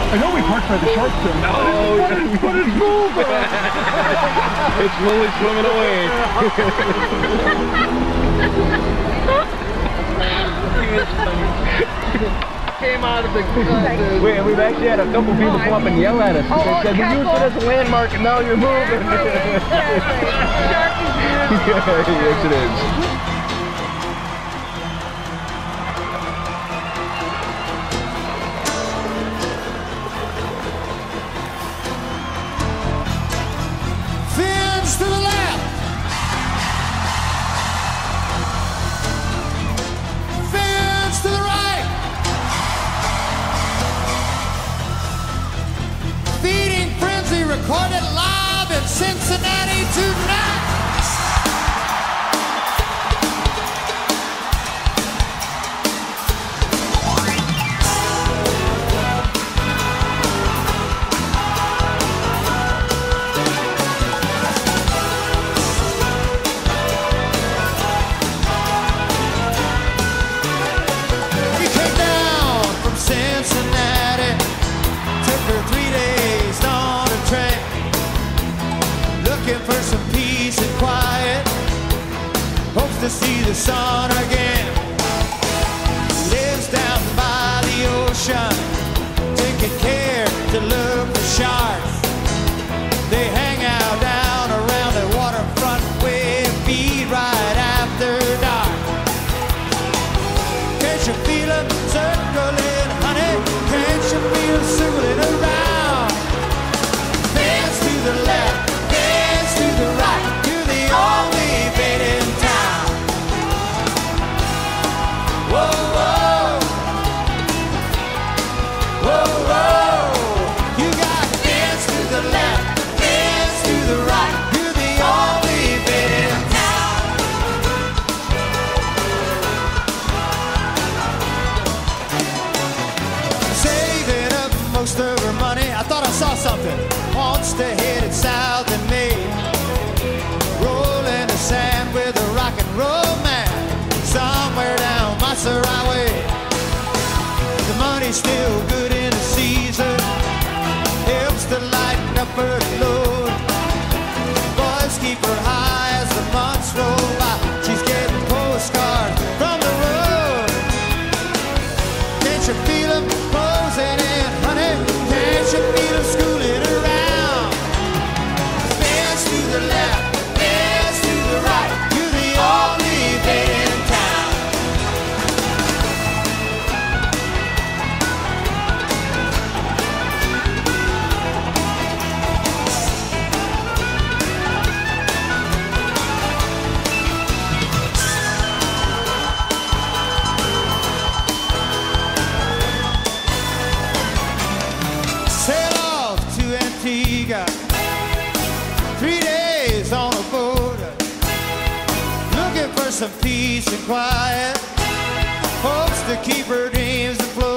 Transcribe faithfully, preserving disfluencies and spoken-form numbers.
I know we parked by the shark fin. No, but it's, but it's moving. It's slowly swimming away. Came out of the uh, Wait, we've actually had a couple people come up and yell at us. Oh, They said, we careful. used it as a landmark and now you're moving. Yes, it is. Phynz to the left. Phynz to the right. Feeding Frenzy recorded live in Cincinnati tonight. Cincinnati, took her three days on a train, looking for some peace and quiet, hopes to see the sun again. Lives down by the ocean, taking care to look for sharks. They hang out down around the waterfront where they feed right after dark. Can't you feel them circling, honey? Can't you feel them circling around? Phynz to the left, Phynz to the right. You're the only bait in town. Whoa, whoa, whoa, whoa. You got Phynz to the left, Phynz to the right. You're the only bait in town. Saving up most of her money, I thought I saw something. Wants to head it south in May. Rolling the sand with a rock and roll man, somewhere down Maserati Way. The money's still good in the season, helps to lighten up her load. Boys keep her high as the months roll by. She's getting postcards from the road. Can't you feel them closing in, honey? Can't you feel them schooling around? Phynz to the left, Phynz to the right. You're the only bait in town. Sail off to Antigua, three days on a boat, looking for some peace and quiet, hopes to keep her dreams afloat.